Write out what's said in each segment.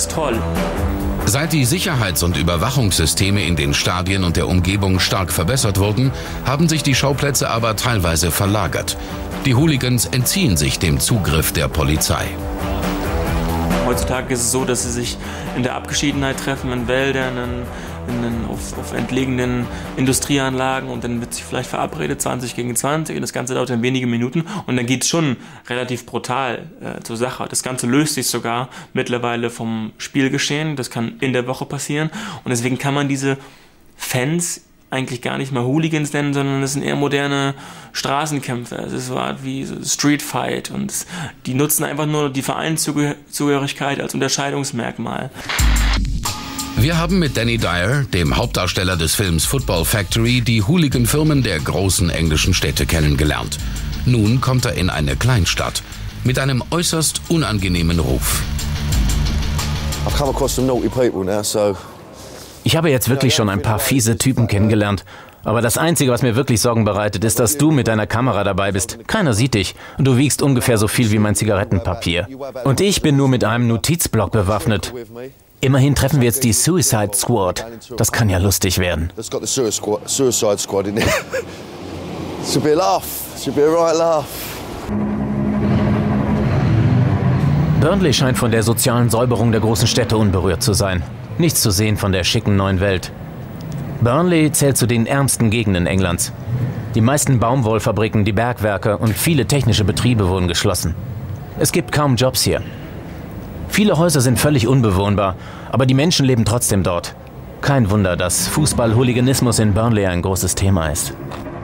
ist toll. Seit die Sicherheits- und Überwachungssysteme in den Stadien und der Umgebung stark verbessert wurden, haben sich die Schauplätze aber teilweise verlagert. Die Hooligans entziehen sich dem Zugriff der Polizei. Heutzutage ist es so, dass sie sich in der Abgeschiedenheit treffen, in Wäldern, auf entlegenen Industrieanlagen, und dann wird sich vielleicht verabredet, 20 gegen 20, und das Ganze dauert dann wenige Minuten und dann geht es schon relativ brutal zur Sache. Das Ganze löst sich sogar mittlerweile vom Spielgeschehen, das kann in der Woche passieren, und deswegen kann man diese Fans eigentlich gar nicht mehr Hooligans nennen, sondern das sind eher moderne Straßenkämpfer. Es ist so eine Art wie Street Fight, und die nutzen einfach nur die Vereinszugehörigkeit als Unterscheidungsmerkmal. Wir haben mit Danny Dyer, dem Hauptdarsteller des Films Football Factory, die Hooligan-Firmen der großen englischen Städte kennengelernt. Nun kommt er in eine Kleinstadt mit einem äußerst unangenehmen Ruf. Ich habe jetzt wirklich schon ein paar fiese Typen kennengelernt. Aber das Einzige, was mir wirklich Sorgen bereitet, ist, dass du mit deiner Kamera dabei bist. Keiner sieht dich. Und du wiegst ungefähr so viel wie mein Zigarettenpapier. Und ich bin nur mit einem Notizblock bewaffnet. Immerhin treffen wir jetzt die Suicide Squad. Das kann ja lustig werden. Burnley scheint von der sozialen Säuberung der großen Städte unberührt zu sein. Nichts zu sehen von der schicken neuen Welt. Burnley zählt zu den ärmsten Gegenden Englands. Die meisten Baumwollfabriken, die Bergwerke und viele technische Betriebe wurden geschlossen. Es gibt kaum Jobs hier. Viele Häuser sind völlig unbewohnbar, aber die Menschen leben trotzdem dort. Kein Wunder, dass Fußball-Hooliganismus in Burnley ein großes Thema ist.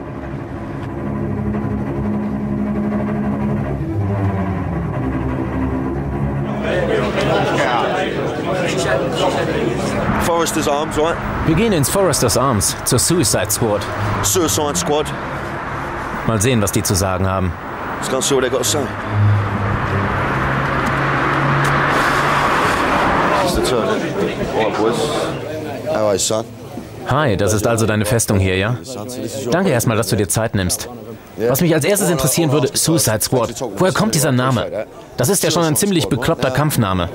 Foresters Arms, right? Wir gehen ins Foresters Arms, zur Suicide Squad. Suicide Squad. Mal sehen, was die zu sagen haben. Let's go and see what they got to say. Hi, das ist also deine Festung hier, ja? Danke erstmal, dass du dir Zeit nimmst. Was mich als erstes interessieren würde, Suicide Squad. Woher kommt dieser Name? Das ist ja schon ein ziemlich bekloppter Kampfname.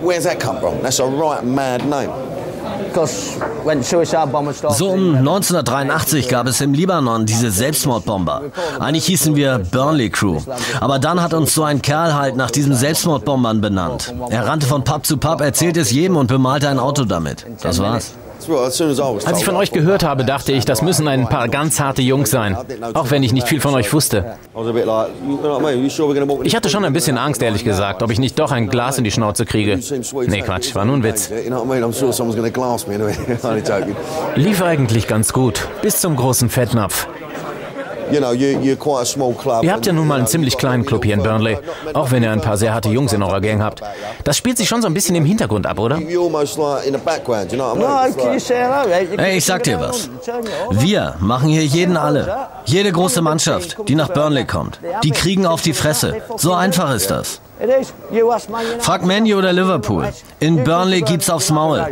So um 1983 gab es im Libanon diese Selbstmordbomber. Eigentlich hießen wir Burnley Crew. Aber dann hat uns so ein Kerl halt nach diesen Selbstmordbombern benannt. Er rannte von Pub zu Pub, erzählte es jedem und bemalte ein Auto damit. Das war's. Als ich von euch gehört habe, dachte ich, das müssen ein paar ganz harte Jungs sein. Auch wenn ich nicht viel von euch wusste. Ich hatte schon ein bisschen Angst, ehrlich gesagt, ob ich nicht doch ein Glas in die Schnauze kriege. Nee, Quatsch, war nur ein Witz. Lief eigentlich ganz gut, bis zum großen Fettnapf. Ihr habt ja nun mal einen ziemlich kleinen Club hier in Burnley, auch wenn ihr ein paar sehr harte Jungs in eurer Gang habt. Das spielt sich schon so ein bisschen im Hintergrund ab, oder? Hey, ich sag dir was. Wir machen hier jeden alle. Jede große Mannschaft, die nach Burnley kommt. Die kriegen auf die Fresse. So einfach ist das. Frag Man U oder Liverpool. In Burnley gibt's aufs Maul.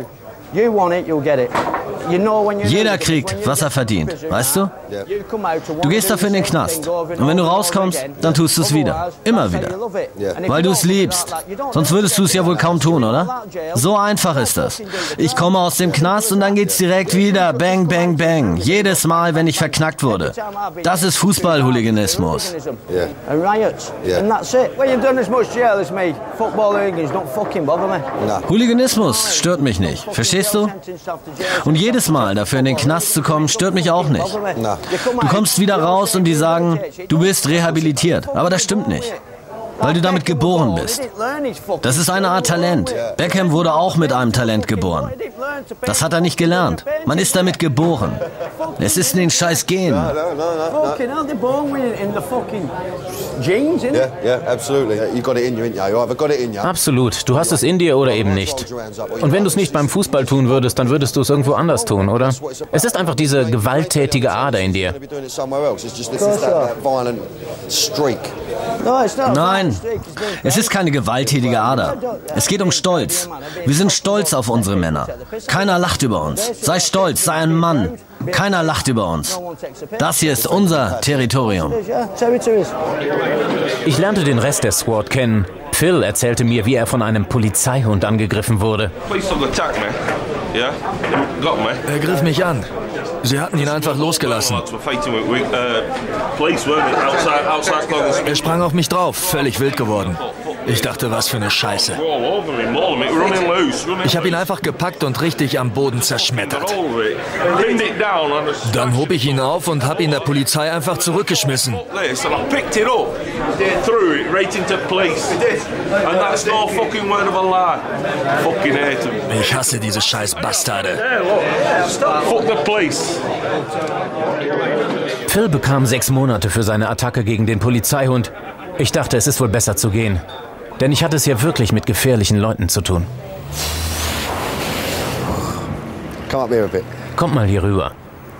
Jeder kriegt, was er verdient, weißt du? Du gehst dafür in den Knast. Und wenn du rauskommst, dann tust du es wieder. Immer wieder. Weil du es liebst. Sonst würdest du es ja wohl kaum tun, oder? So einfach ist das. Ich komme aus dem Knast und dann geht's direkt wieder. Bang, bang, bang. Jedes Mal, wenn ich verknackt wurde. Das ist Fußball-Hooliganismus. Hooliganismus stört mich nicht. Verstehst du? Und jedes Mal dafür in den Knast zu kommen, stört mich auch nicht. Du kommst wieder raus und die sagen, du bist rehabilitiert. Aber das stimmt nicht. Weil du damit geboren bist. Das ist eine Art Talent. Beckham wurde auch mit einem Talent geboren. Das hat er nicht gelernt. Man ist damit geboren. Es ist in den scheiß Gen. Absolut. Du hast es in dir oder eben nicht. Und wenn du es nicht beim Fußball tun würdest, dann würdest du es irgendwo anders tun, oder? Es ist einfach diese gewalttätige Ader in dir. Nein, es ist keine gewalttätige Ader. Es geht um Stolz. Wir sind stolz auf unsere Männer. Keiner lacht über uns. Sei stolz, sei ein Mann. Keiner lacht über uns. Das hier ist unser Territorium. Ich lernte den Rest der Squad kennen. Phil erzählte mir, wie er von einem Polizeihund angegriffen wurde. Er griff mich an. Sie hatten ihn einfach losgelassen. Er sprang auf mich drauf, völlig wild geworden. Ich dachte, was für eine Scheiße. Ich habe ihn einfach gepackt und richtig am Boden zerschmettert. Dann hob ich ihn auf und habe ihn der Polizei einfach zurückgeschmissen. Ich hasse diese scheiß Bastarde. Phil bekam 6 Monate für seine Attacke gegen den Polizeihund. Ich dachte, es ist wohl besser zu gehen. Denn ich hatte es ja wirklich mit gefährlichen Leuten zu tun. Kommt mal hier rüber.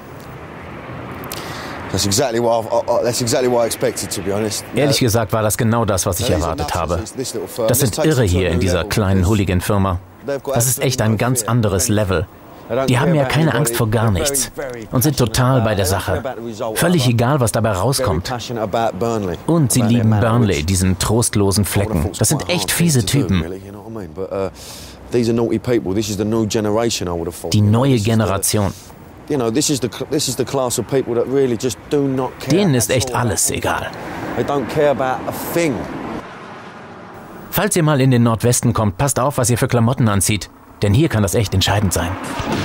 Ehrlich gesagt war das genau das, was ich erwartet habe. Das sind Irre hier in dieser kleinen Hooligan-Firma. Das ist echt ein ganz anderes Level. Die haben ja keine Angst vor gar nichts und sind total bei der Sache. Völlig egal, was dabei rauskommt. Und sie lieben Burnley, diesen trostlosen Flecken. Das sind echt fiese Typen. Die neue Generation. Denen ist echt alles egal. Falls ihr mal in den Nordwesten kommt, passt auf, was ihr für Klamotten anzieht. Denn hier kann das echt entscheidend sein.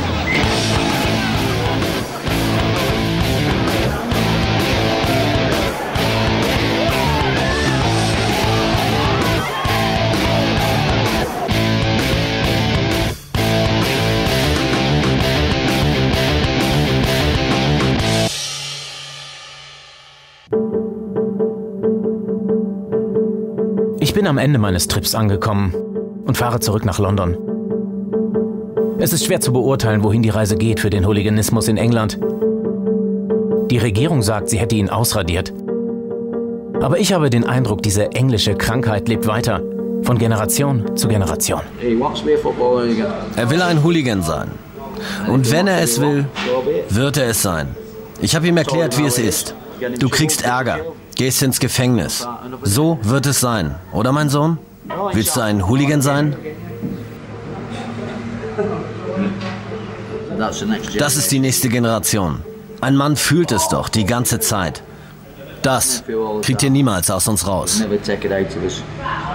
Ich bin am Ende meines Trips angekommen und fahre zurück nach London. Es ist schwer zu beurteilen, wohin die Reise geht für den Hooliganismus in England. Die Regierung sagt, sie hätte ihn ausradiert. Aber ich habe den Eindruck, diese englische Krankheit lebt weiter, von Generation zu Generation. Er will ein Hooligan sein. Und wenn er es will, wird er es sein. Ich habe ihm erklärt, wie es ist. Du kriegst Ärger, gehst ins Gefängnis. So wird es sein, oder mein Sohn? Willst du ein Hooligan sein? Das ist die nächste Generation. Ein Mann fühlt es doch die ganze Zeit. Das kriegt ihr niemals aus uns raus.